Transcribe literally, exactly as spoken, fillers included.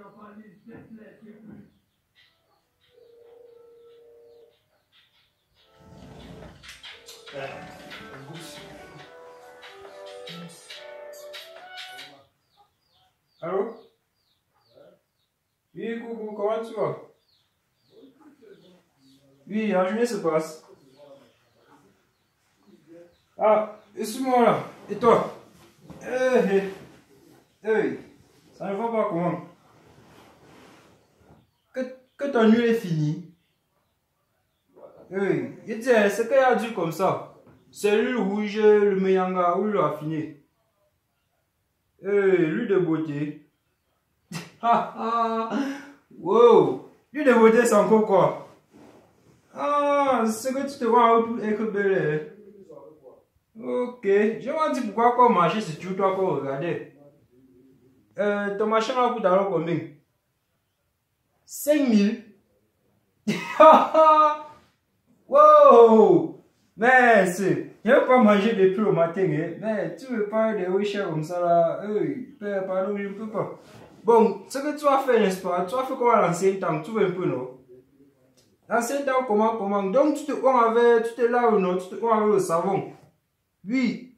Allô? Oui, coucou, comment tu vas? Oui, la journée se passe. Ah, suis-moi là. Et toi? Eh, eh, eh, ça ne va pas comment? Que, que ton nuit est finie? Eh, il dit, c'est qu'il a dit comme ça. C'est lui le rouge, le meillanga, où il a fini. Eh, lui de beauté. Ah, ah, wow. Lui de beauté, c'est encore quoi? Ah, c'est que tu te vois un peu être belle. Ok, je m'en dis pourquoi qu'on marcher c'est toujours toi qu'on regardait. Euh, ton machin là coûte alors combien? cinq mille? Wow! Mais c'est, je veux pas manger depuis le matin, hein. Mais tu veux pas des riches comme ça là? Oui, pardon, je ne peux pas. Bon, ce que tu as fait, n'est-ce pas? Tu as fait quoi à l'ancien temps? Tu veux un peu, non? L'ancien temps, comment, comment? Donc tu te prends avec, tu te laves, non? Tu te prends avec le savon. Oui.